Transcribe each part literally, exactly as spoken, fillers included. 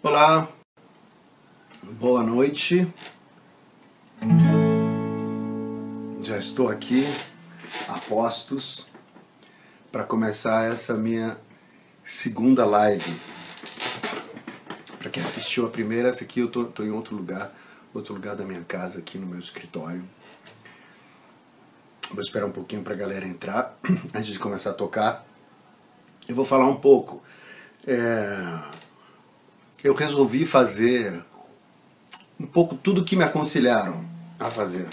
Olá, boa noite. Já estou aqui a postos para começar essa minha segunda live. Para quem assistiu a primeira, essa aqui eu tô, tô em outro lugar, outro lugar da minha casa, aqui no meu escritório. Vou esperar um pouquinho para a galera entrar antes de começar a tocar. Eu vou falar um pouco. É... Eu resolvi fazer um pouco tudo que me aconselharam a fazer.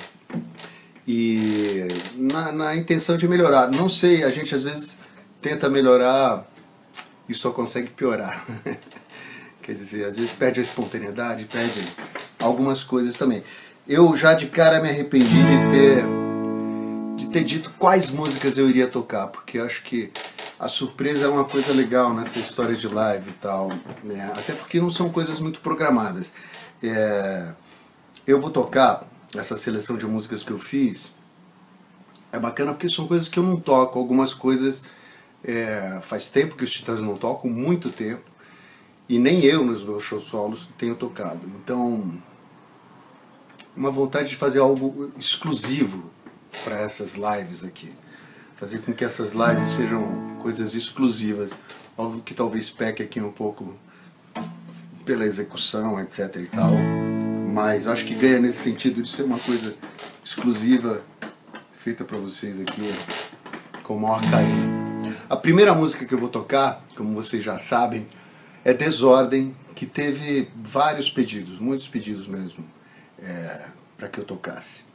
E na, na intenção de melhorar. Não sei, a gente às vezes tenta melhorar e só consegue piorar. Quer dizer, às vezes perde a espontaneidade, perde algumas coisas também. Eu já de cara me arrependi de ter, de ter dito quais músicas eu iria tocar, porque eu acho que a surpresa é uma coisa legal nessa história de live e tal, né? Até porque não são coisas muito programadas. É... Eu vou tocar essa seleção de músicas que eu fiz, é bacana porque são coisas que eu não toco, algumas coisas é... faz tempo que os Titãs não tocam, muito tempo, e nem eu nos meus shows solos tenho tocado. Então, uma vontade de fazer algo exclusivo para essas lives aqui. Fazer com que essas lives sejam coisas exclusivas. Óbvio que talvez peque aqui um pouco pela execução, etc e tal, mas eu acho que ganha nesse sentido de ser uma coisa exclusiva, feita para vocês aqui com o maior carinho. A primeira música que eu vou tocar, como vocês já sabem, é Desordem, que teve vários pedidos, muitos pedidos mesmo, é, para que eu tocasse.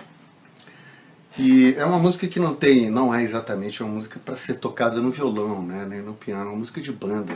E é uma música que não tem, não é exatamente uma música para ser tocada no violão, né, nem no piano, é uma música de banda.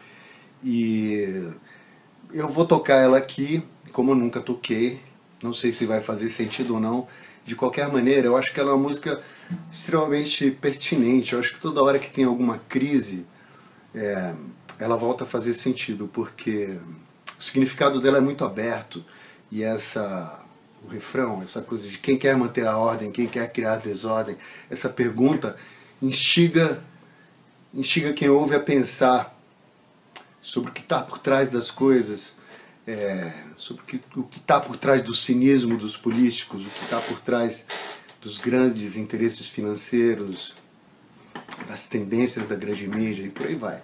E eu vou tocar ela aqui, como eu nunca toquei, não sei se vai fazer sentido ou não. De qualquer maneira, eu acho que ela é uma música extremamente pertinente. Eu acho que toda hora que tem alguma crise, é, ela volta a fazer sentido, porque o significado dela é muito aberto, e essa... o refrão, essa coisa de quem quer manter a ordem, quem quer criar desordem, essa pergunta instiga, instiga quem ouve a pensar sobre o que está por trás das coisas, é, sobre o que o que está por trás do cinismo dos políticos, o que está por trás dos grandes interesses financeiros, das tendências da grande mídia e por aí vai.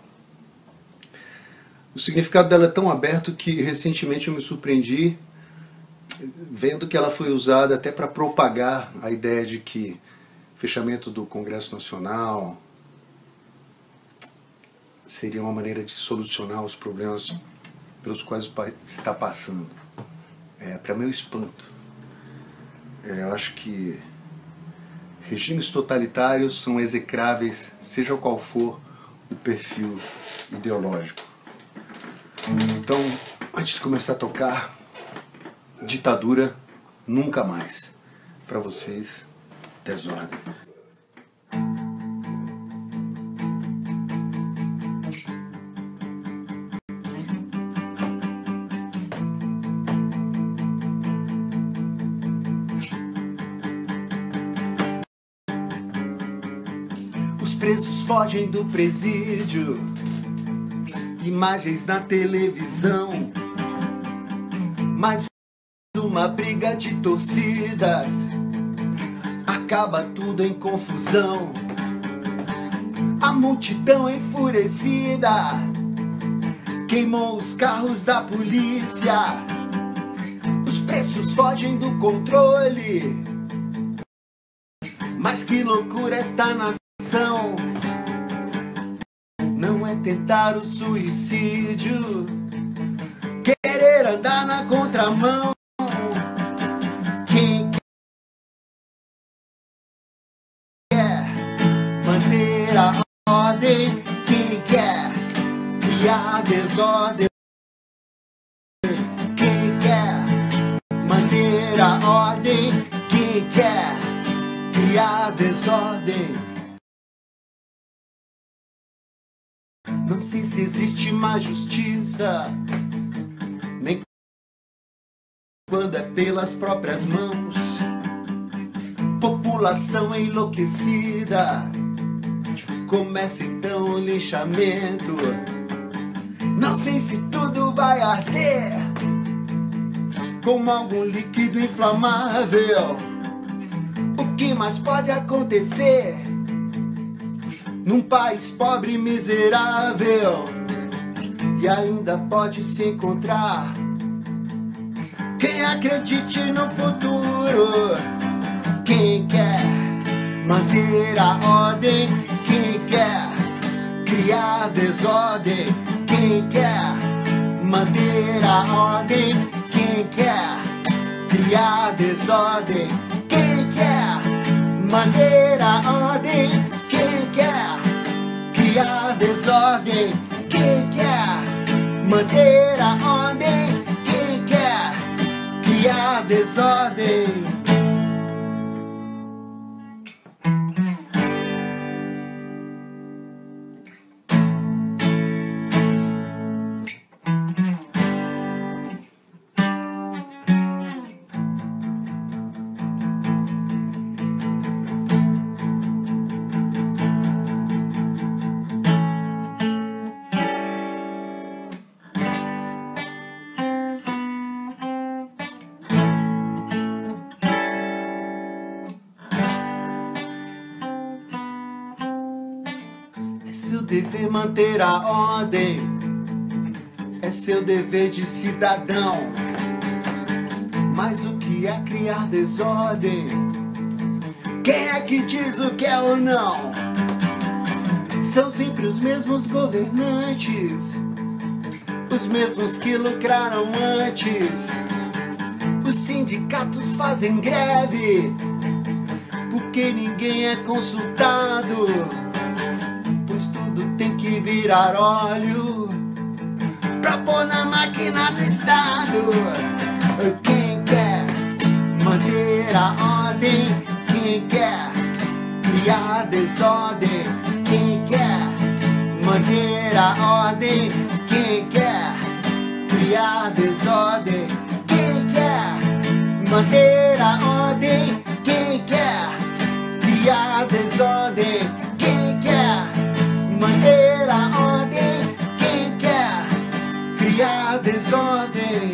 O significado dela é tão aberto que recentemente eu me surpreendi vendo que ela foi usada até para propagar a ideia de que fechamento do Congresso Nacional seria uma maneira de solucionar os problemas pelos quais o país está passando. É, para meu espanto. É, eu acho que regimes totalitários são execráveis, seja qual for o perfil ideológico. Então, antes de começar a tocar, ditadura nunca mais. Para vocês, Desordem. Os presos fogem do presídio, imagens na televisão, mas uma briga de torcidas, acaba tudo em confusão. A multidão enfurecida queimou os carros da polícia. Os preços fogem do controle, mas que loucura esta nação. Não é tentar o suicídio, querer andar na contramão. Quem quer manter a ordem, quem quer criar desordem, quem quer manter a ordem, quem quer criar desordem. Não sei se existe mais justiça, nem quando é pelas próprias mãos. População enlouquecida, começa então o linchamento. Não sei se tudo vai arder como algum líquido inflamável. O que mais pode acontecer num país pobre e miserável? E ainda pode se encontrar quem acredite no futuro, quem quer manter a ordem, quem quer criar desordem, quem quer manter a ordem, quem quer criar desordem, quem quer manter a ordem, quem quer criar desordem, quem quer manter a ordem, quem quer criar desordem. É seu dever manter a ordem, é seu dever de cidadão. Mas o que é criar desordem? Quem é que diz o que é ou não? São sempre os mesmos governantes, os mesmos que lucraram antes. Os sindicatos fazem greve porque ninguém é consultado, pois tudo tem que virar óleo pra pôr na máquina do Estado. Quem quer manter a ordem, quem quer criar desordem, quem quer manter a ordem, quem quer criar desordem, quem quer manter a ordem, quem quer criar desordem, quem quer manter a ordem, quem quer criar desordem.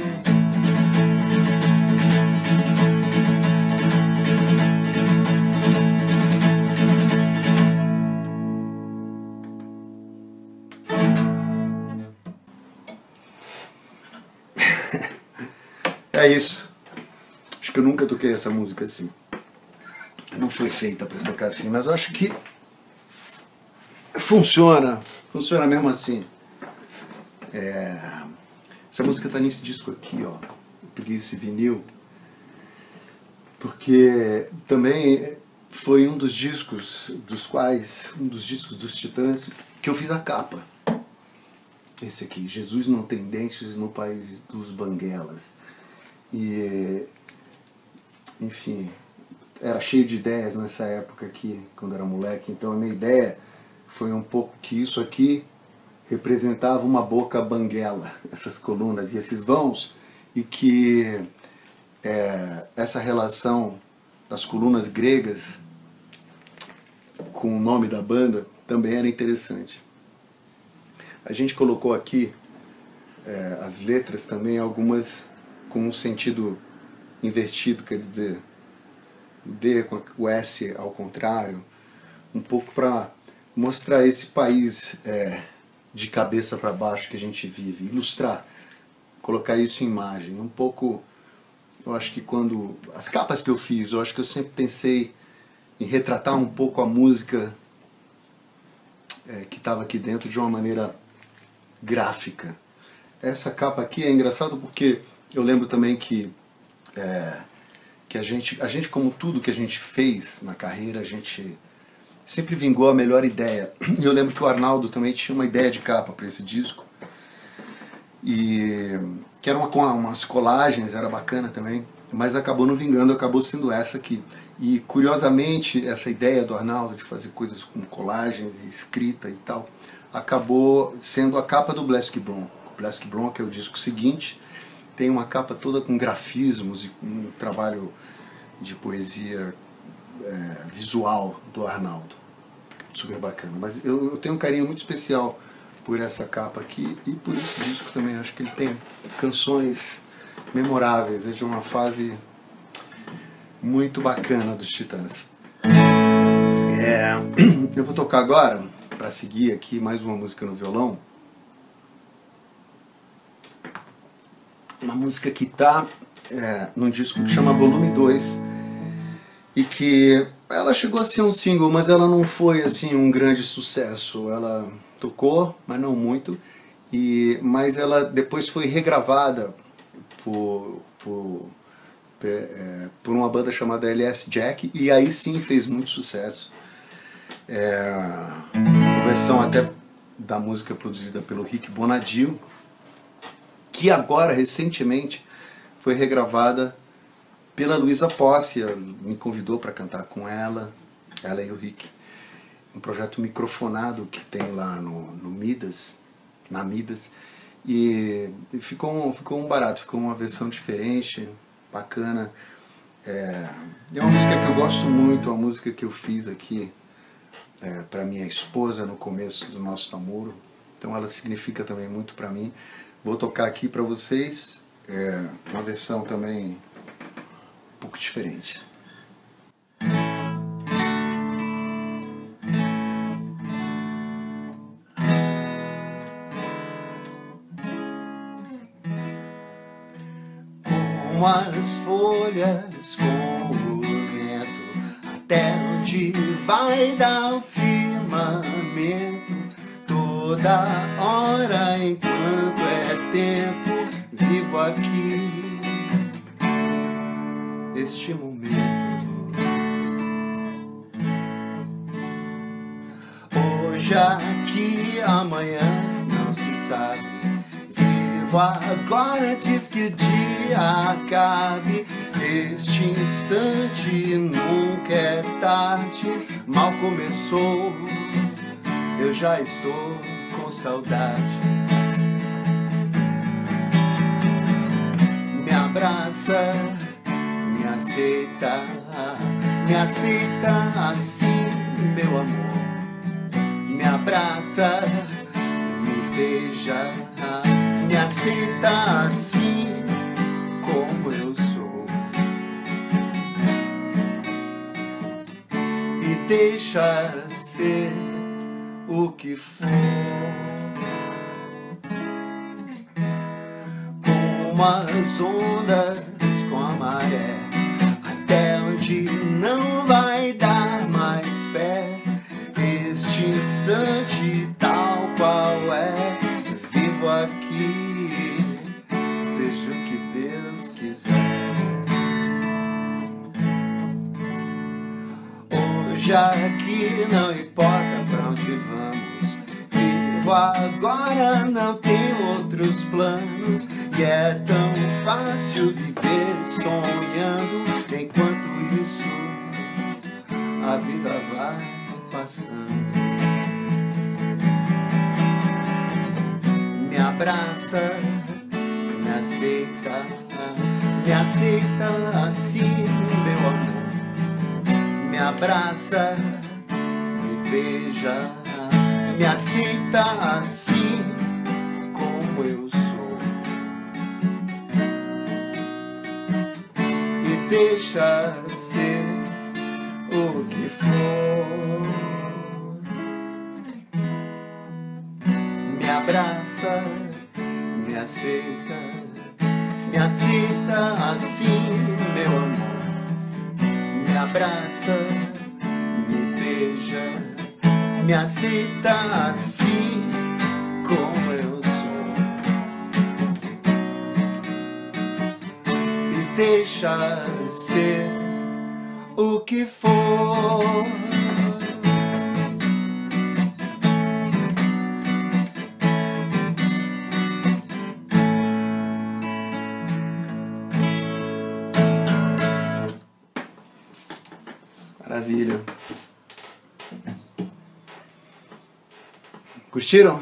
É isso. Acho que eu nunca toquei essa música assim. Não foi feita para tocar assim, mas eu acho que funciona. Funciona mesmo assim. É... Essa música tá nesse disco aqui, ó. Eu peguei esse vinil porque também foi um dos discos dos quais, um dos discos dos Titãs que eu fiz a capa. Esse aqui, Jesus Não Tem Dentes no País dos Banguelas. E, enfim, era cheio de ideias nessa época aqui, quando era moleque. Então a minha ideia foi um pouco que isso aqui representava uma boca banguela, essas colunas e esses vãos, e que é, essa relação das colunas gregas com o nome da banda também era interessante. A gente colocou aqui é, as letras também, algumas com um sentido invertido, quer dizer, o D com o S ao contrário, um pouco para mostrar esse país é, de cabeça para baixo que a gente vive, ilustrar, colocar isso em imagem. Um pouco, eu acho que quando, as capas que eu fiz, eu acho que eu sempre pensei em retratar um pouco a música é, que estava aqui dentro de uma maneira gráfica. Essa capa aqui é engraçado porque eu lembro também que, é, que a, gente, a gente, como tudo que a gente fez na carreira, a gente sempre vingou a melhor ideia. E eu lembro que o Arnaldo também tinha uma ideia de capa para esse disco, e que era uma, com umas colagens, era bacana também, mas acabou não vingando, acabou sendo essa aqui. E curiosamente, essa ideia do Arnaldo de fazer coisas com colagens e escrita e tal, acabou sendo a capa do Blask Blom. O Blask Blom, que é o disco seguinte, tem uma capa toda com grafismos e um trabalho de poesia é, visual do Arnaldo. Super bacana. Mas eu, eu tenho um carinho muito especial por essa capa aqui e por esse disco também. Acho que ele tem canções memoráveis, é de uma fase muito bacana dos Titãs. É, eu vou tocar agora, para seguir aqui, mais uma música no violão. Uma música que está é, num disco que chama Volume dois e que ela chegou a ser um single, mas ela não foi assim um grande sucesso. Ela tocou, mas não muito, e, mas ela depois foi regravada por, por, é, por uma banda chamada L S Jack, e aí sim fez muito sucesso. É, uma versão até da música produzida pelo Rick Bonadio, que agora, recentemente, foi regravada pela Luísa Posse. Me convidou para cantar com ela, ela e o Rick, um projeto microfonado que tem lá no, no Midas, na Midas, e ficou um, ficou um barato, ficou uma versão diferente, bacana. É, é uma música que eu gosto muito, uma música que eu fiz aqui é, para minha esposa no começo do nosso namoro, então ela significa também muito para mim. Vou tocar aqui para vocês é, uma versão também um pouco diferente. Com as folhas, com o vento, até onde vai dar o firmamento. Toda hora, enquanto é tempo, vivo aqui, este momento. Hoje aqui, amanhã não se sabe. Vivo agora, diz que o dia acabe. Este instante nunca é tarde. Mal começou, eu já estou com saudade. Me abraça, me aceita, me aceita assim, meu amor. Me abraça, me beija, me aceita assim como eu sou. E deixa ser o que for. Com as ondas, com a maré, até onde não vai dar mais pé. Este instante tal qual é, vivo aqui, seja o que Deus quiser. Hoje aqui não importa pra onde vamos, vivo agora, não tenho outros planos. E é tão fácil viver sonhando, enquanto isso a vida vai passando. Me abraça, me aceita, me aceita assim, meu amor. Me abraça, me beija, me aceita assim como eu sou. E deixa ser o que for. Me abraça, me aceita, me aceita assim, meu amor. Me abraça, me beija, me aceita assim como eu sou. E deixa ser o que for. Maravilha. Curtiram?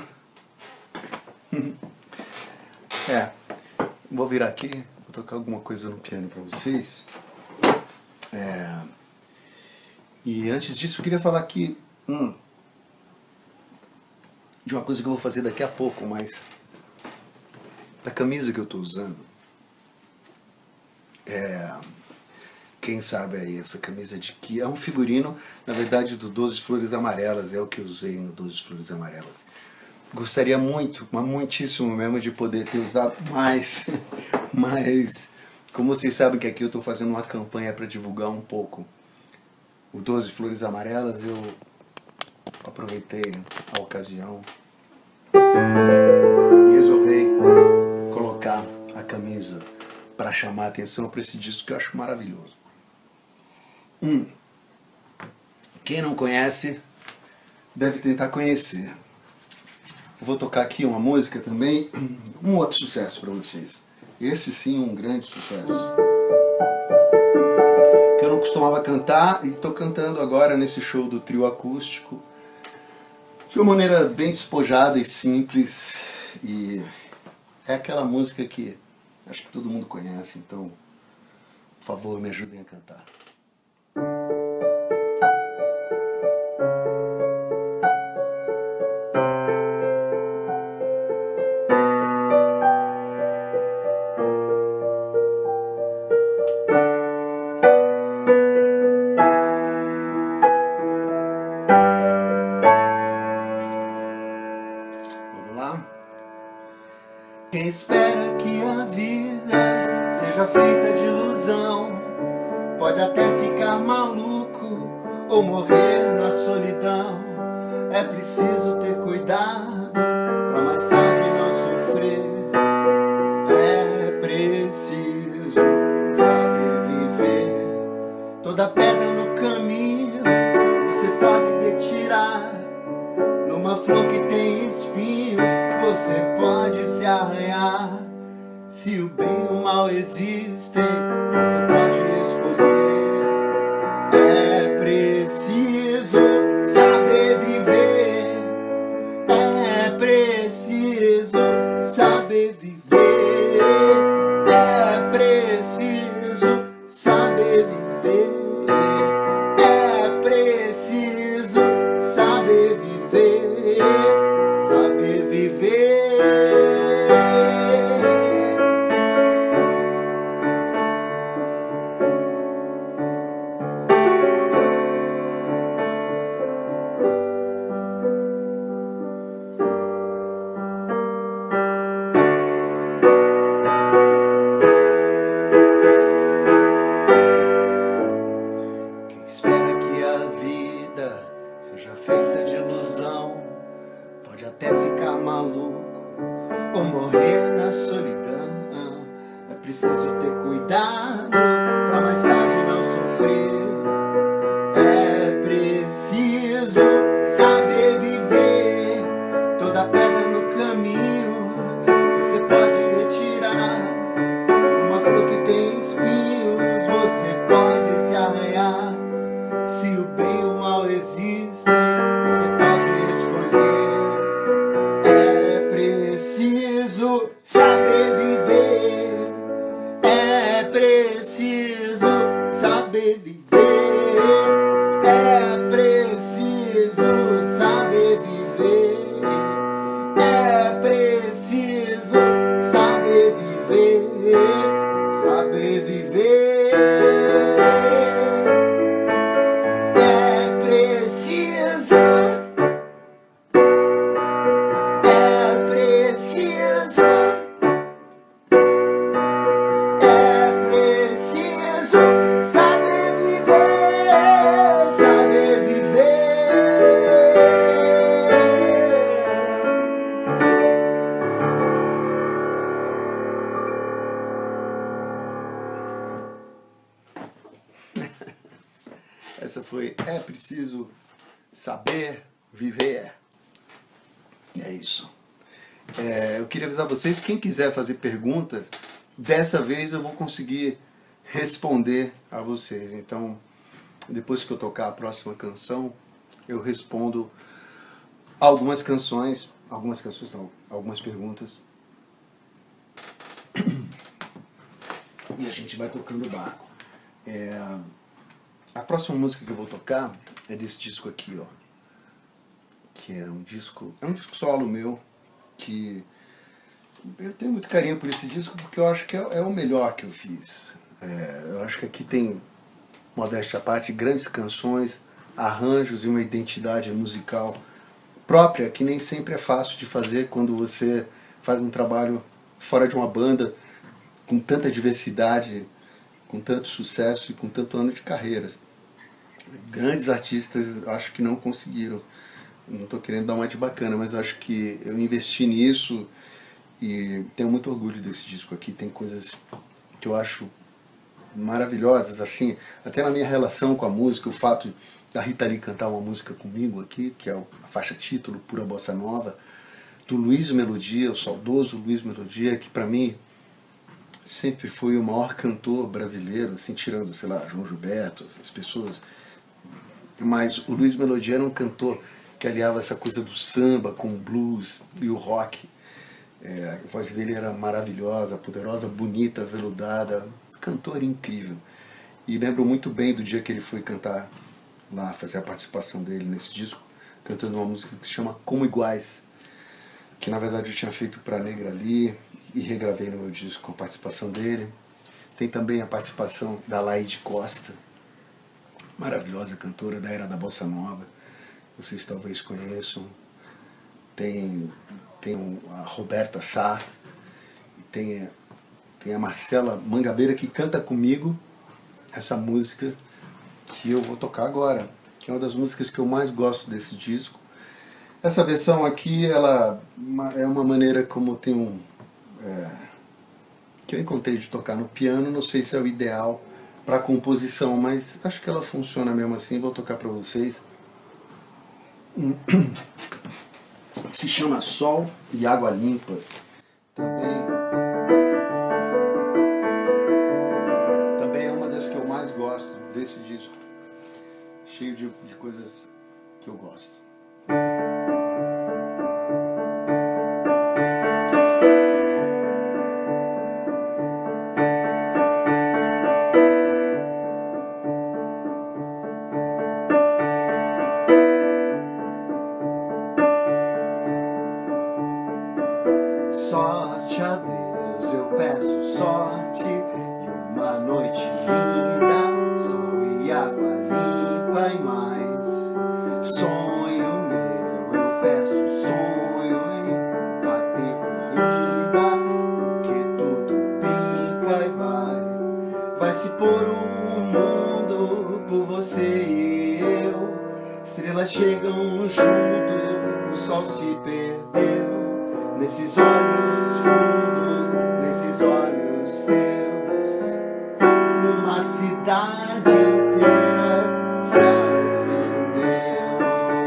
É, vou virar aqui, vou tocar alguma coisa no piano para vocês. É, e antes disso eu queria falar que hum, de uma coisa que eu vou fazer daqui a pouco, mas da camisa que eu estou usando. É, quem sabe aí, essa camisa de que é um figurino, na verdade, do doze Flores Amarelas, é o que eu usei no doze Flores Amarelas. Gostaria muito, mas muitíssimo mesmo, de poder ter usado mais, mas como vocês sabem que aqui eu estou fazendo uma campanha para divulgar um pouco o doze Flores Amarelas, eu aproveitei a ocasião e resolvi colocar a camisa para chamar a atenção para esse disco que eu acho maravilhoso. Hum. Quem não conhece deve tentar conhecer. Eu vou tocar aqui uma música também, um outro sucesso para vocês. Esse sim, um grande sucesso. Que eu não costumava cantar e estou cantando agora nesse show do trio acústico. De uma maneira bem despojada e simples. E é aquela música que acho que todo mundo conhece, então, por favor, me ajudem a cantar. Quem espera que a vida seja feita de ilusão pode até ficar maluco ou morrer na solidão. É preciso ter cuidado pra mais tarde não sofrer. É preciso saber viver. Toda pedra no caminho você pode retirar. Numa flor que tem espinhos você pode se arranhar. Se o bem e o mal existem, você pode escolher. É preciso saber viver. É preciso saber viver. É preciso saber viver. É preciso saber viver. Saber viver. Quem espera que a vida seja feita de ilusão pode até ficar maluco ou morrer na solidão. É preciso ter cuidado pra mais tarde não sofrer. É preciso saber viver. Toda pedra no caminho você pode retirar. Uma flor que tem espinhos você pode se arranhar. Se o bem e o mal existem, você pode escolher. É preciso saber viver. É preciso saber viver. É preciso saber viver. É preciso saber viver. Saber viver. É preciso. É preciso. É preciso saber viver. Saber viver. Essa foi É Preciso Saber Viver. É isso. É, eu queria avisar vocês, quem quiser fazer perguntas, dessa vez eu vou conseguir responder a vocês. Então, depois que eu tocar a próxima canção, eu respondo algumas canções, algumas canções não, algumas perguntas. E a gente vai tocando o barco. É, a próxima música que eu vou tocar é desse disco aqui, ó. que é um disco, é um disco solo meu, que eu tenho muito carinho por esse disco porque eu acho que é, é o melhor que eu fiz. É, eu acho que aqui tem, modéstia à parte, grandes canções, arranjos e uma identidade musical própria, que nem sempre é fácil de fazer quando você faz um trabalho fora de uma banda, com tanta diversidade, com tanto sucesso e com tanto ano de carreira. Grandes artistas acho que não conseguiram. Não estou querendo dar uma de bacana, mas acho que eu investi nisso e tenho muito orgulho desse disco aqui. Tem coisas que eu acho maravilhosas, assim, até na minha relação com a música, o fato da Rita Lee cantar uma música comigo aqui, que é a faixa título, Pura Bossa Nova, do Luiz Melodia, o saudoso Luiz Melodia, que para mim sempre foi o maior cantor brasileiro, assim, tirando, sei lá, João Gilberto, essas pessoas. Mas o Luiz Melodia era um cantor que aliava essa coisa do samba com o blues e o rock. É, a voz dele era maravilhosa, poderosa, bonita, veludada, cantor incrível. E lembro muito bem do dia que ele foi cantar lá, fazer a participação dele nesse disco, cantando uma música que se chama Como Iguais, que na verdade eu tinha feito para Negra Lee e regravei no meu disco com a participação dele. Tem também a participação da Laide Costa, maravilhosa cantora da era da Bossa Nova, vocês talvez conheçam. Tem, tem a Roberta Sá, tem, tem a Marcela Mangabeira, que canta comigo essa música que eu vou tocar agora, que é uma das músicas que eu mais gosto desse disco. Essa versão aqui, ela é uma maneira como tem um... É, que eu encontrei de tocar no piano, não sei se é o ideal para composição, mas acho que ela funciona mesmo assim, vou tocar para vocês. Se chama Sol e Água Limpa. Também, também é uma das que eu mais gosto desse disco, cheio de, de coisas que eu gosto. Sorte a Deus eu peço, sorte e uma noite linda, sol e água limpa e mais. Sonho meu eu peço, sonho enquanto há tempo ainda, porque tudo brinca e vai. Vai se pôr o mundo por você e eu, estrelas chegam junto, o sol se perdeu. Nesses olhos fundos, nesses olhos teus, uma cidade inteira se acendeu.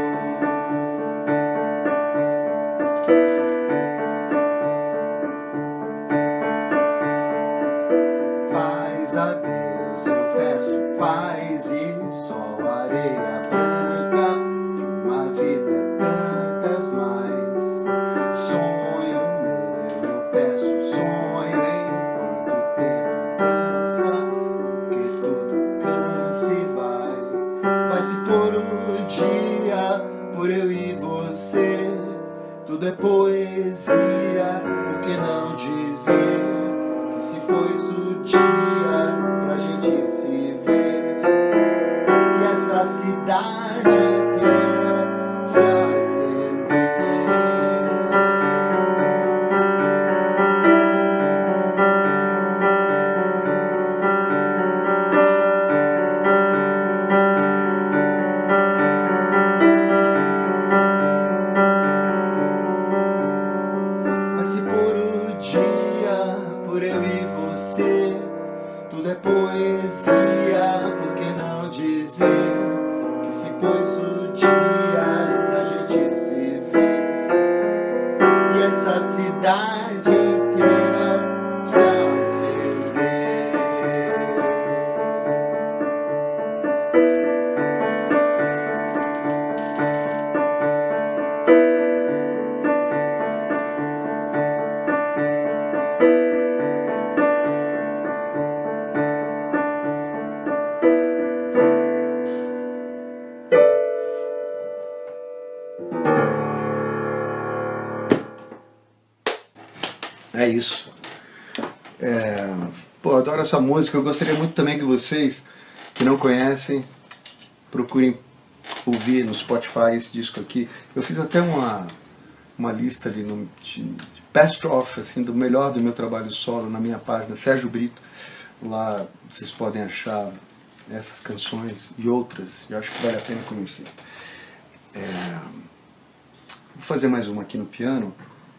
Paz a Deus eu peço, paz e sol, areia branca, de uma vida é tantas mais. Por um dia, por eu e você, tudo é poesia, por que não dizer que se pôs o dia pra gente se ver, e essa cidade inteira se acender. Por eu e você, tudo é poesia, por que não dizer que se pôs o dia pra gente se ver, e essa cidade inteira se acender. É isso. É... Pô, adoro essa música. Eu gostaria muito também que vocês, que não conhecem, procurem ouvir no Spotify esse disco aqui. Eu fiz até uma, uma lista ali no, de, de best of, assim, do melhor do meu trabalho solo na minha página, Sérgio Brito. Lá vocês podem achar essas canções e outras, e acho que vale a pena conhecer. É... Vou fazer mais uma aqui no piano.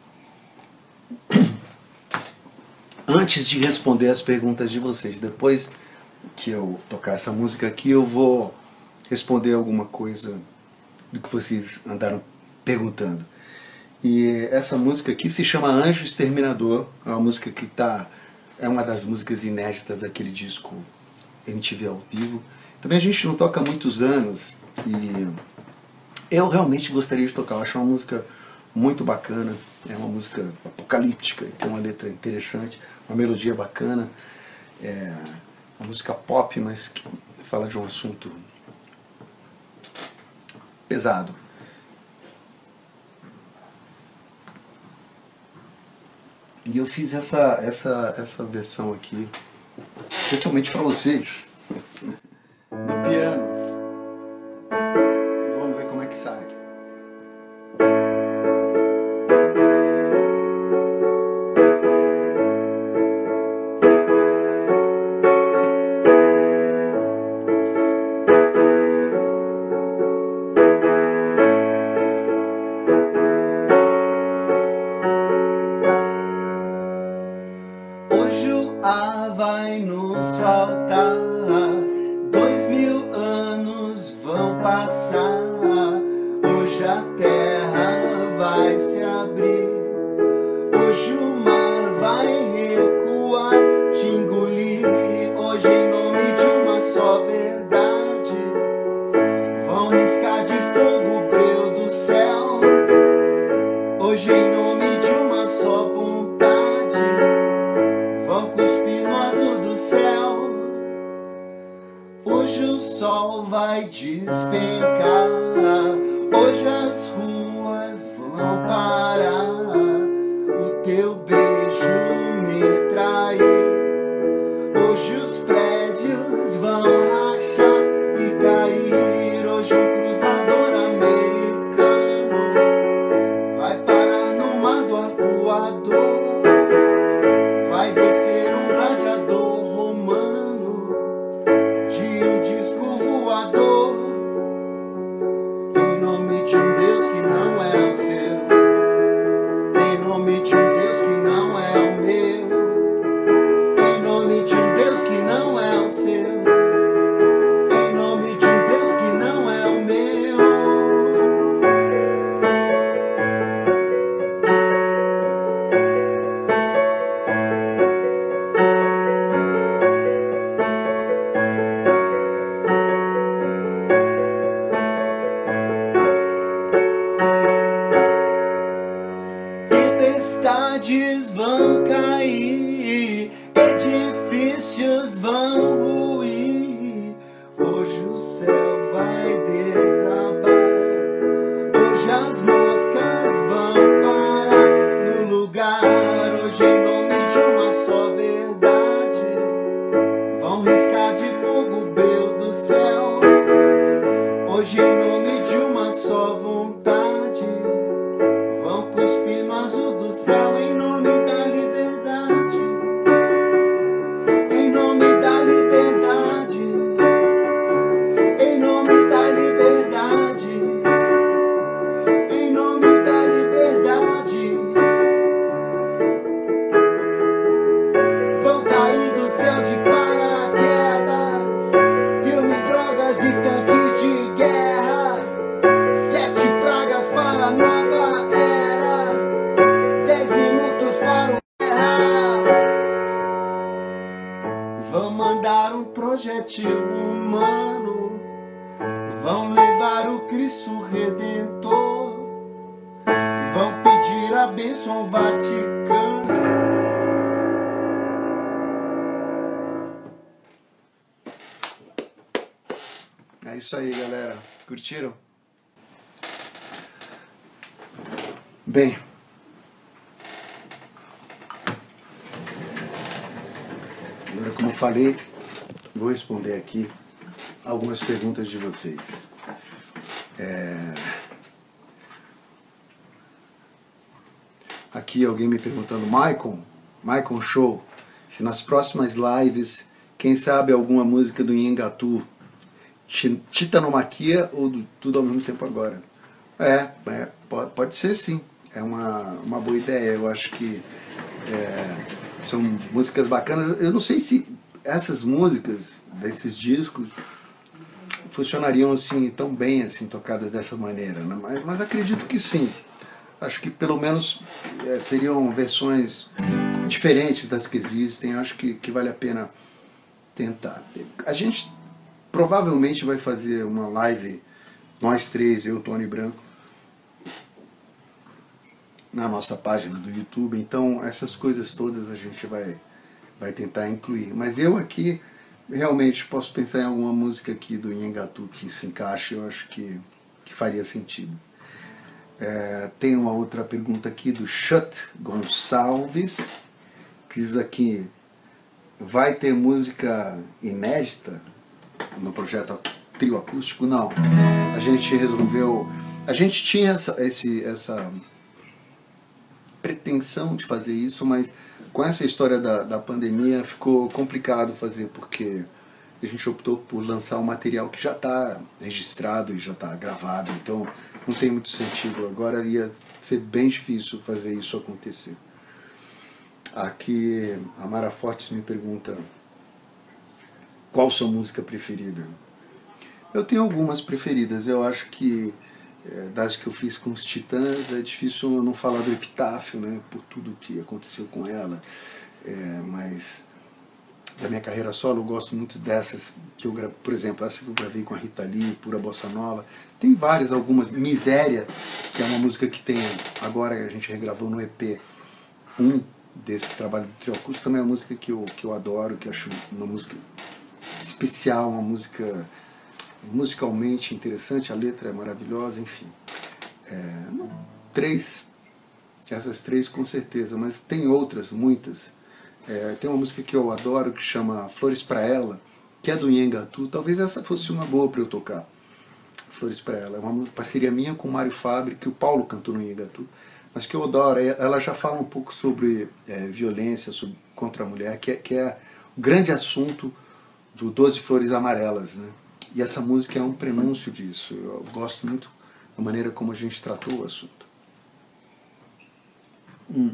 Antes de responder as perguntas de vocês, depois que eu tocar essa música aqui, eu vou responder alguma coisa do que vocês andaram perguntando. E essa música aqui se chama Anjo Exterminador, é uma música que tá, é uma das músicas inéditas daquele disco M T V ao vivo. Também a gente não toca há muitos anos e eu realmente gostaria de tocar. Eu acho uma música muito bacana, é uma música apocalíptica, tem uma letra interessante, uma melodia bacana, é uma música pop, mas que fala de um assunto pesado. E eu fiz essa, essa, essa versão aqui, especialmente para vocês, no piano. Vamos ver como é que sai. Vai nos faltar, dois mil anos vão passar, hoje a terra vai se abrir, hoje o mar vai recuar, te engolir, hoje em nome de uma só verdade, vão riscar de fogo o breu do céu, hoje em nome de uma só vontade, vão cuspir no azul do céu. Hoje o sol vai despencar, hoje as ruas vão parar, o teu beijo me trair, hoje os prédios vão rachar e cair, hoje um cruzador americano vai parar no mar do Arpoador, vai descer um gladiador romano de um disco voador, em nome de um Deus que não é o seu, em nome de um Deus que não é o meu, em nome de um Deus que não é o seu, em nome de um Deus que não é o meu. Tempestades vão cair, edifícios vão ruir, hoje o céu vai desabar, hoje as moscas vão parar no lugar, hoje em nome de uma só verdade, vão riscar de fogo o breu do céu, hoje em nome de uma só vontade, vão cuspir no azul do céu, em nome da liberdade, em nome da liberdade, em nome da liberdade, em nome da liberdade, vão cair do céu de paraquedas, filmes, drogas e tanques de guerra, sete pragas para a nova era, dez minutos para o guerra, vão mandar um projétil humano, vão levar o Cristo Redentor, vão pedir a bênção ao Vaticano. É isso aí, galera. Curtiram? Bem, falei, vou responder aqui algumas perguntas de vocês. É... Aqui alguém me perguntando, Michael, Michael Show, se nas próximas lives, quem sabe alguma música do Nhengatu, Titanomaquia ou do Tudo ao Mesmo Tempo Agora? É, é pode, pode ser sim, é uma, uma boa ideia, eu acho que é, são músicas bacanas. Eu não sei se essas músicas desses discos funcionariam assim tão bem assim tocadas dessa maneira, né? mas, mas acredito que sim. Acho que pelo menos é, seriam versões diferentes das que existem. Acho que, que vale a pena tentar. A gente provavelmente vai fazer uma live, nós três, eu, Tony Branco, na nossa página do YouTube. Então essas coisas todas a gente vai, vai tentar incluir. Mas eu aqui realmente posso pensar em alguma música aqui do Nhengatu que se encaixe. Eu acho que, que faria sentido. É, tem uma outra pergunta aqui do Chut Gonçalves, que diz aqui, vai ter música inédita no projeto Trio Acústico? Não, a gente resolveu, a gente tinha essa, esse, essa pretensão de fazer isso, mas com essa história da, da pandemia ficou complicado fazer, porque a gente optou por lançar um material que já está registrado e já está gravado, então não tem muito sentido. Agora ia ser bem difícil fazer isso acontecer. Aqui a Mara Fortes me pergunta qual sua música preferida. Eu tenho algumas preferidas. Eu acho que é, das que eu fiz com os Titãs é difícil eu não falar do Epitáfio, né, por tudo que aconteceu com ela. É, mas da minha carreira solo eu gosto muito dessas que eu gravei, por exemplo, essa que eu gravei com a Rita Lee, Pura Bossa Nova. Tem várias, algumas. Miséria, que é uma música que tem, agora a gente regravou no E P um desse trabalho do Trio Acústico, também é uma música que eu, que eu adoro, que eu acho uma música especial, uma música musicalmente interessante, a letra é maravilhosa, enfim. É, três, essas três com certeza, mas tem outras, muitas. É, tem uma música que eu adoro que chama Flores Pra Ela, que é do Nhengatu. Talvez essa fosse uma boa para eu tocar. Flores Pra Ela é uma parceria minha com o Mário Fabre, que o Paulo cantou no Nhengatu, mas que eu adoro. Ela já fala um pouco sobre é, violência sobre, contra a mulher, que é, que é o grande assunto do Doze Flores Amarelas, né? E essa música é um prenúncio disso. Eu gosto muito da maneira como a gente tratou o assunto. Hum.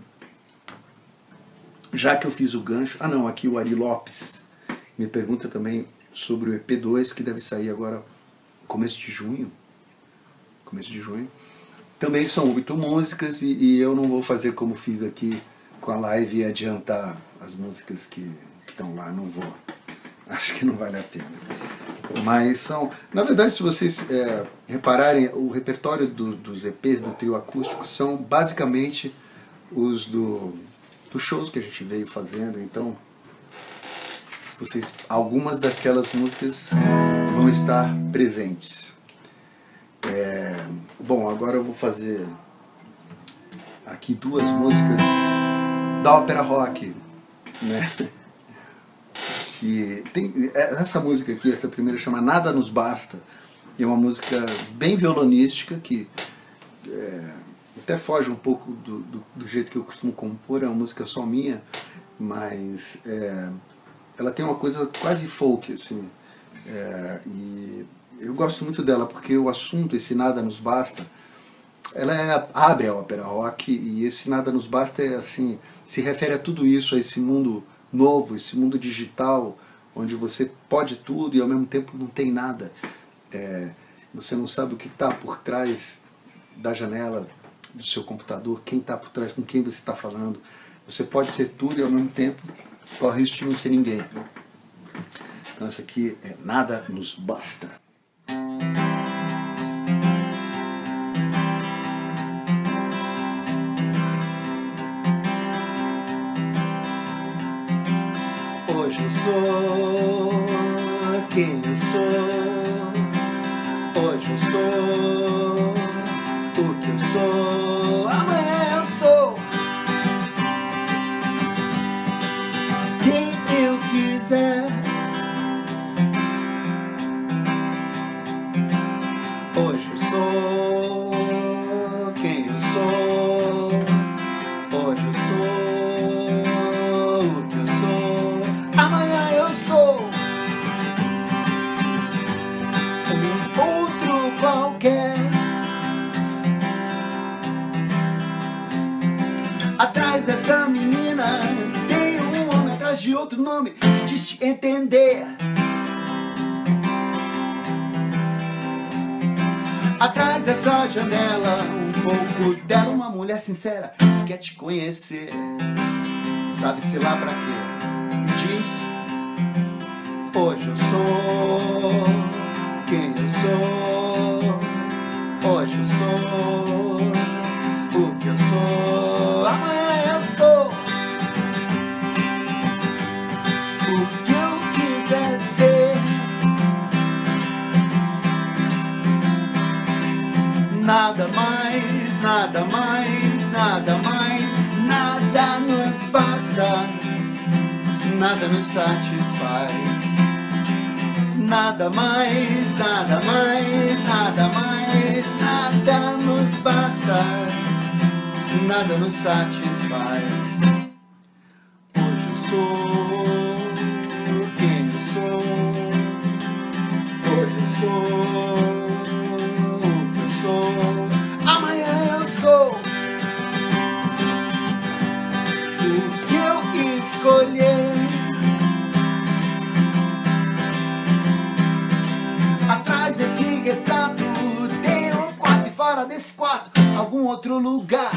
Já que eu fiz o gancho... Ah não, aqui o Ari Lopes me pergunta também sobre o E P dois, que deve sair agora começo de junho. Começo de junho. Também são oito músicas e, e eu não vou fazer como fiz aqui com a live e adiantar as músicas que estão lá. Não vou. Acho que não vale a pena. Mas são... Na verdade, se vocês é, repararem, o repertório do, dos E Ps do Trio Acústico são basicamente os do... dos shows que a gente veio fazendo. Então vocês, algumas daquelas músicas vão estar presentes. É, bom, agora eu vou fazer aqui duas músicas da ópera rock, né? Que tem, essa música aqui, essa primeira chama Nada Nos Basta, e é uma música bem violonística que é, até foge um pouco do, do, do jeito que eu costumo compor. É uma música só minha, mas é, ela tem uma coisa quase folk, assim, é, e eu gosto muito dela porque o assunto, esse Nada Nos Basta, ela é, abre a ópera rock, e esse Nada Nos Basta é assim, se refere a tudo isso, a esse mundo novo, esse mundo digital, onde você pode tudo e ao mesmo tempo não tem nada. É, você não sabe o que está por trás da janela do seu computador, quem está por trás, com quem você está falando. Você pode ser tudo e ao mesmo tempo corre risco de não ser ninguém. Então essa aqui é Nada Nos Basta. Hoje eu sou quem eu sou. Hoje eu sou o que eu sou. Amanhã eu sou quem eu quiser. Atrás dessa menina tem um homem atrás de outro nome que diz te entender. Atrás dessa janela, um pouco dela, uma mulher sincera que quer te conhecer. Sabe-se lá pra quê? Diz: hoje eu sou quem eu sou. Hoje eu sou o que eu sou. Amanhã eu sou o que eu quiser ser. Nada mais, nada mais, nada mais, nada nos basta, nada nos satisfaz. Nada mais, nada mais, nada mais, nada nos basta, nada nos satisfaz. Hoje eu sou quem eu sou. Hoje eu sou amanhã eu sou o que eu escolher. Atrás desse retrato tem um quarto, e fora desse quarto algum outro lugar.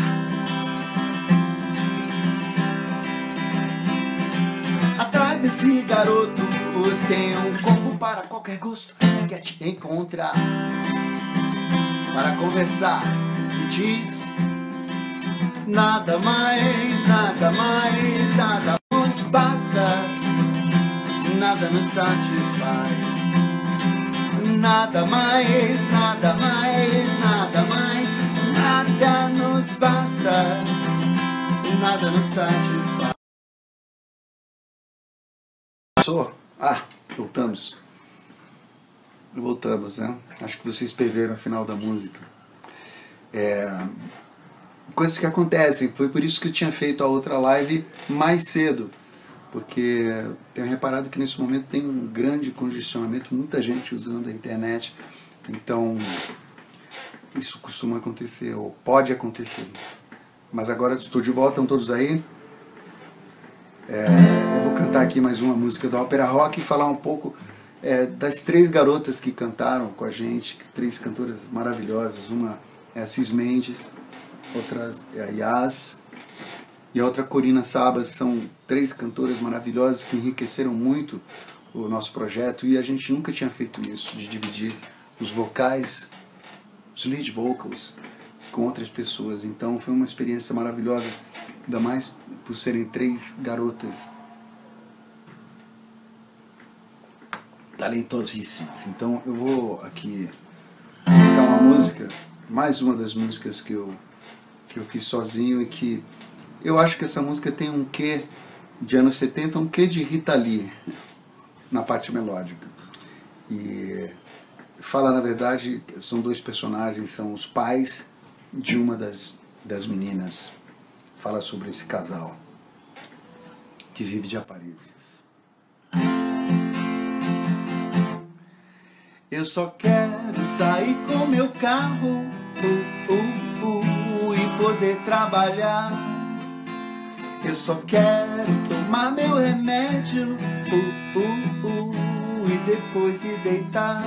Atrás desse garoto tem um corpo para qualquer gosto que quer te encontrar para conversar e diz: nada mais, nada mais, nada nos basta, nada nos satisfaz. Nada mais, nada mais, nada mais, nada nos basta, nada nos satisfaz. Ah, voltamos. Voltamos, né? Acho que vocês perderam a final da música. É, coisas que acontecem. Foi por isso que eu tinha feito a outra live mais cedo, porque tenho reparado que nesse momento tem um grande congestionamento, muita gente usando a internet, então isso costuma acontecer, ou pode acontecer. Mas agora estou de volta, estão todos aí. É, eu vou cantar aqui mais uma música do Ópera Rock e falar um pouco É, das três garotas que cantaram com a gente, três cantoras maravilhosas. Uma é a Cis Mendes, outra é a Yas e a outra Corina Sabas. São três cantoras maravilhosas que enriqueceram muito o nosso projeto, e a gente nunca tinha feito isso, de dividir os vocais, os lead vocals, com outras pessoas. Então foi uma experiência maravilhosa, ainda mais por serem três garotas talentosíssimas. Então eu vou aqui cantar uma música, mais uma das músicas que eu, que eu fiz sozinho, e que eu acho que essa música tem um quê de anos setenta, um quê de Rita Lee na parte melódica. E fala, na verdade, são dois personagens, são os pais de uma das, das meninas. Fala sobre esse casal que vive de aparências. Eu só quero sair com meu carro uh, uh, uh, e poder trabalhar. Eu só quero tomar meu remédio uh, uh, uh, e depois ir deitar.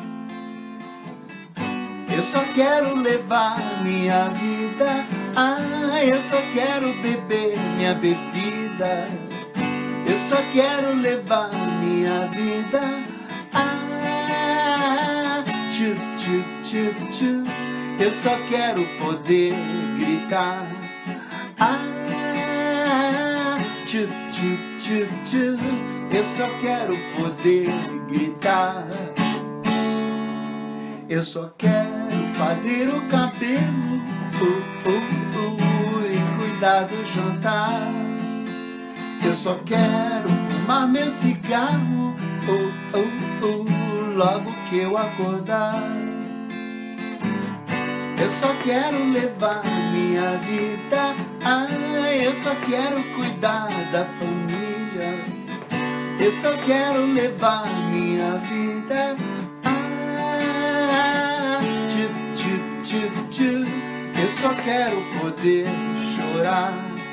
Eu só quero levar minha vida, ah, eu só quero beber minha bebida. Eu só quero levar minha vida, ah, tchu, tchu, tchu, tchu. Eu só quero poder gritar, ah, tchu, tchu, tchu, tchu. Eu só quero poder gritar. Eu só quero fazer o cabelo uh, uh, uh, e cuidar do jantar. Eu só quero fumar meu cigarro uh, uh, uh, logo que eu acordar. Eu só quero levar minha vida, ah, eu só quero cuidar da família. Eu só quero levar minha vida, tchu, tchu, tchu, tchu. Eu só quero poder chorar.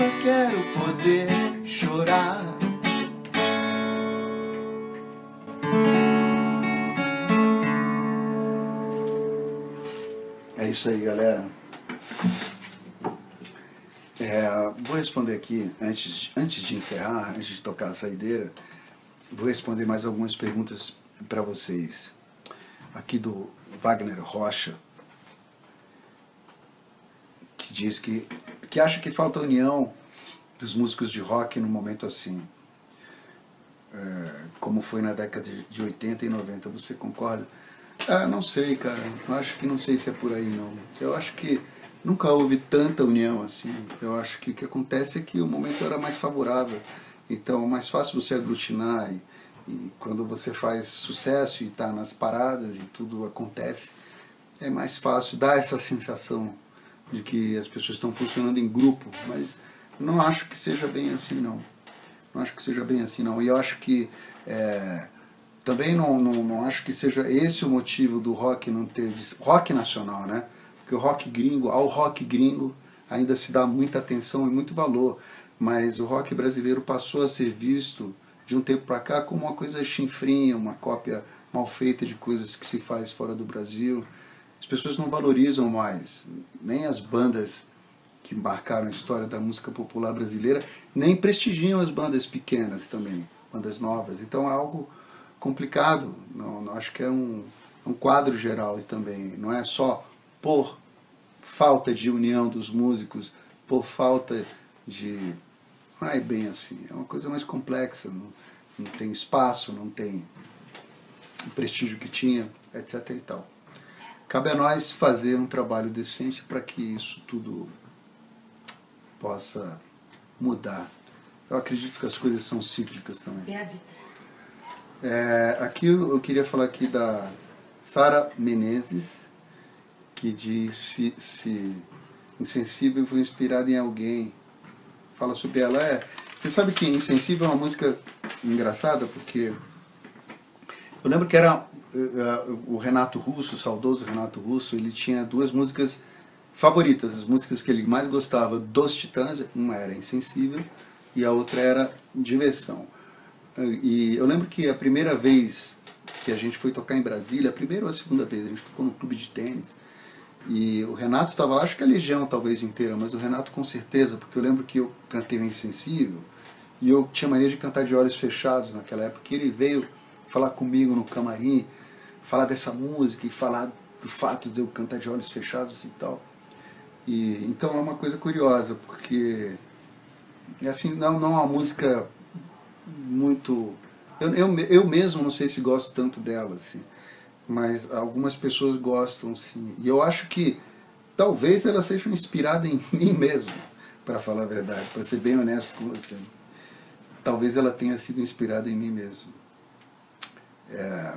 só quero poder chorar. É isso aí, galera. É, vou responder aqui, antes, antes de encerrar, antes de tocar a saideira, vou responder mais algumas perguntas para vocês. Aqui do Wagner Rocha, que diz que, que acha que falta união dos músicos de rock num momento assim, é, como foi na década de oitenta e noventa. Você concorda? Ah, não sei, cara. Eu acho que não sei se é por aí, não. Eu acho que nunca houve tanta união assim. Eu acho que o que acontece é que o momento era mais favorável. Então é mais fácil você aglutinar e, e quando você faz sucesso e está nas paradas e tudo acontece, é mais fácil dar essa sensação de que as pessoas estão funcionando em grupo. Mas não acho que seja bem assim, não. Não acho que seja bem assim, não. E eu acho que é, também não, não, não acho que seja esse o motivo do rock não ter... Rock nacional, né? Porque o rock gringo, ao rock gringo ainda se dá muita atenção e muito valor, mas o rock brasileiro passou a ser visto de um tempo para cá como uma coisa chinfrinha, uma cópia mal feita de coisas que se faz fora do Brasil. As pessoas não valorizam mais, nem as bandas que marcaram a história da música popular brasileira, nem prestigiam as bandas pequenas também, bandas novas. Então é algo complicado, não, não, acho que é um, um quadro geral também, não é só por falta de união dos músicos, por falta de... Não é bem assim, é uma coisa mais complexa, não, não tem espaço, não tem o prestígio que tinha, etc e tal. Cabe a nós fazer um trabalho decente para que isso tudo possa mudar. Eu acredito que as coisas são cíclicas também. É, aqui eu, eu queria falar aqui da Sara Menezes, que diz se, se Insensível foi inspirada em alguém. Fala sobre ela. É, você sabe que Insensível é uma música engraçada, porque eu lembro que era uh, o Renato Russo, o saudoso Renato Russo, ele tinha duas músicas favoritas, as músicas que ele mais gostava dos Titãs. Uma era Insensível e a outra era Diversão. E eu lembro que a primeira vez que a gente foi tocar em Brasília, a primeira ou a segunda vez, a gente ficou no clube de tênis, e o Renato estava lá, acho que a Legião talvez inteira, mas o Renato com certeza, porque eu lembro que eu cantei o Insensível, e eu tinha mania de cantar de olhos fechados naquela época, que ele veio falar comigo no camarim, falar dessa música e falar do fato de eu cantar de olhos fechados e tal. E, então é uma coisa curiosa, porque assim, não, não é uma música muito... Eu, eu, eu mesmo não sei se gosto tanto dela, assim, mas algumas pessoas gostam, sim. E eu acho que talvez ela seja inspirada em mim mesmo, para falar a verdade, para ser bem honesto com você. Talvez ela tenha sido inspirada em mim mesmo. É,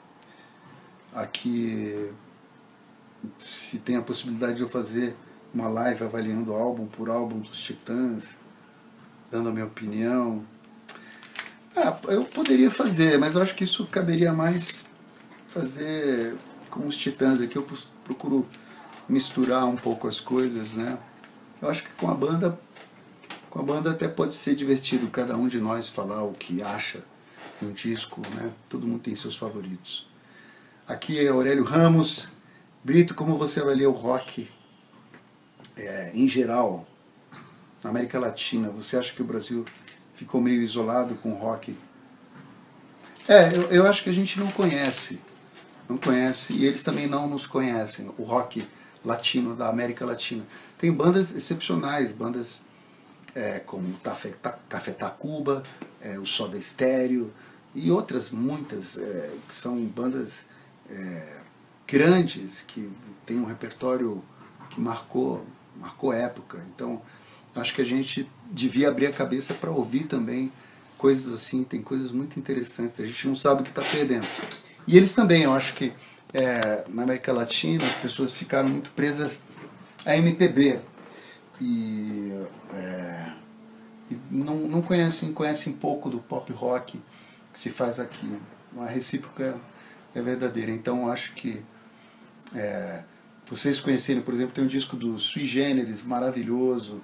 aqui, se tem a possibilidade de eu fazer uma live avaliando álbum por álbum dos Titãs, dando a minha opinião, ah, eu poderia fazer, mas eu acho que isso caberia mais fazer com os Titãs aqui. Eu procuro misturar um pouco as coisas, né? Eu acho que com a banda, com a banda até pode ser divertido cada um de nós falar o que acha de um disco, né? Todo mundo tem seus favoritos. Aqui é Aurélio Ramos. Brito, como você avalia o rock é, em geral na América Latina? Você acha que o Brasil ficou meio isolado com o rock? É, eu, eu acho que a gente não conhece, não conhece, e eles também não nos conhecem, o rock latino da América Latina. Tem bandas excepcionais, bandas é, como Café, Café Tacuba, é, o Soda Stereo, e outras muitas, é, que são bandas é, grandes, que têm um repertório que marcou, marcou época. Então, acho que a gente devia abrir a cabeça para ouvir também coisas assim, tem coisas muito interessantes, a gente não sabe o que está perdendo. E eles também, eu acho que é, na América Latina as pessoas ficaram muito presas a M P B e, é, e não, não conhecem, conhecem pouco do pop rock que se faz aqui. A recíproca é verdadeira. Então eu acho que é, vocês conhecerem, por exemplo, tem um disco do Sui Generis maravilhoso,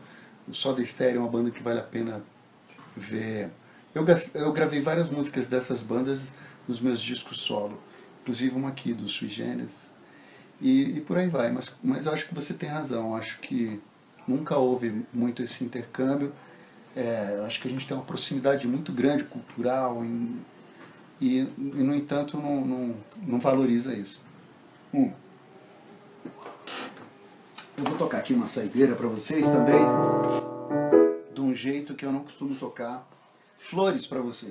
o Soda Stereo é uma banda que vale a pena ver. Eu, eu gravei várias músicas dessas bandas nos meus discos solo, inclusive uma aqui do Sui Generis, e, e por aí vai. Mas, mas eu acho que você tem razão, eu acho que nunca houve muito esse intercâmbio. É, eu acho que a gente tem uma proximidade muito grande cultural em, e, e, no entanto, não, não, não valoriza isso. Hum. Eu vou tocar aqui uma saideira para vocês também, de um jeito que eu não costumo tocar. Flores para vocês.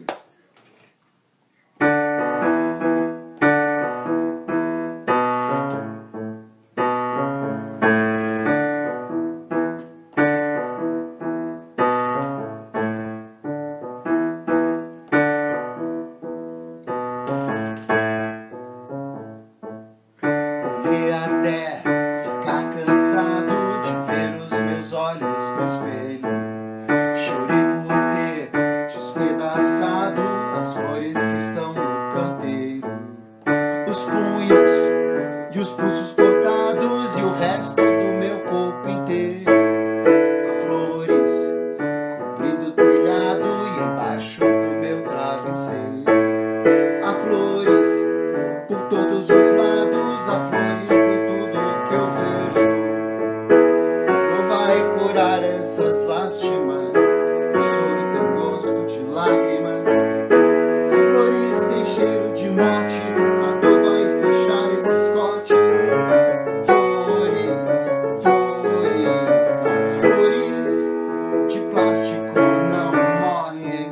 Olhei até ficar cansado de ver os meus olhos no espelho. Chorei por ter despedaçado as flores que estão no canteiro. Os punhos e os pulsos cortados e o resto do meu corpo inteiro. Há flores cobrindo o telhado e embaixo do meu travesseiro. Há flores por todos os lados, há flores em tudo que eu vejo. Não vai curar essas lástimas, o soro tem gosto de lágrimas. As flores têm cheiro de morte, a dor vai fechar esses cortes. Flores, flores, as flores de plástico não morrem.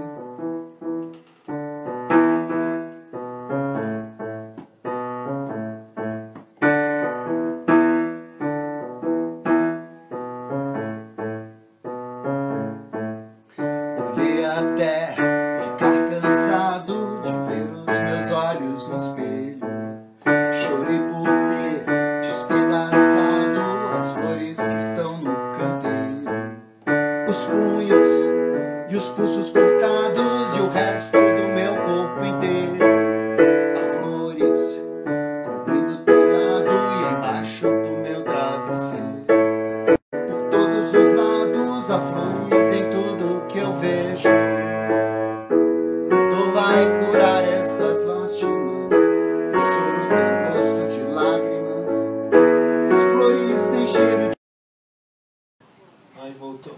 Olhei até ficar cansado de ver os meus olhos no espelho. Chorei por ter despedaçado as flores que estão no canteiro. Os punhos e os pulsos cortados e o resto do meu corpo inteiro. Há flores cobrindo o telhado e embaixo do meu travesseiro. Por todos os lados há flores em tudo que eu vejo. A dor vai curar essas lástimas, o soro tem gosto de lágrimas. As flores têm cheiro de... Aí voltou.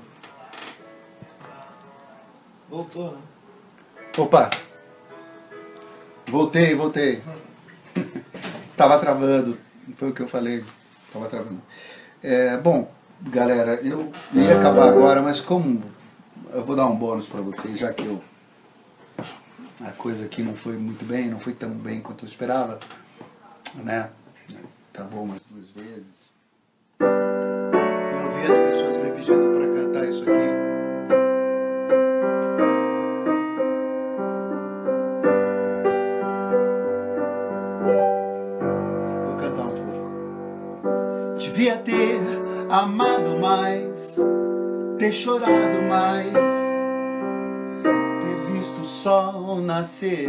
Voltou, né? Opa! Voltei, voltei. Tava travando, foi o que eu falei. Tava travando. É, bom, galera, eu ia acabar agora, mas como eu vou dar um bônus para vocês, já que eu, a coisa aqui não foi muito bem, não foi tão bem quanto eu esperava, né? Travou umas duas vezes. Eu ouvi as pessoas me pedindo para cantar isso aqui. Vou cantar um pouco. Devia ter amado mais, ter chorado mais, ter visto o sol nascer.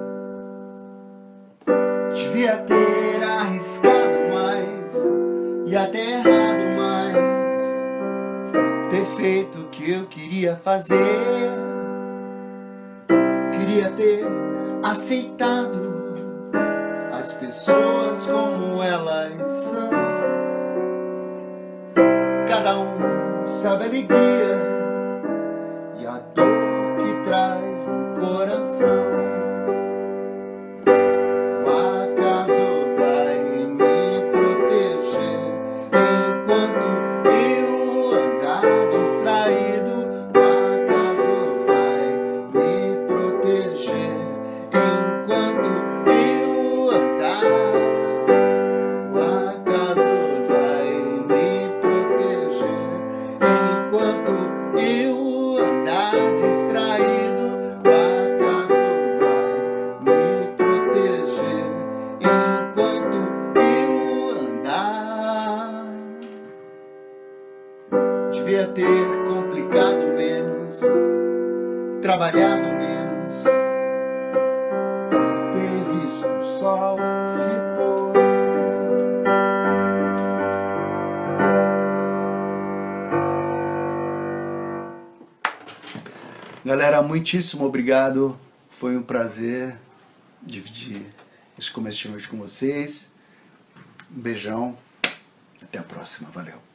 Devia ter arriscado mais e até errado mais, ter feito o que eu queria fazer. Queria ter aceitado as pessoas como elas são. Cada um sabe a alegria e a dor que traz no coração. O acaso vai me proteger enquanto eu andar distraído. O acaso vai me proteger enquanto eu andar. O acaso vai me proteger enquanto Galera, muitíssimo obrigado. Foi um prazer dividir esse começo de noite com vocês. Um beijão. Até a próxima. Valeu.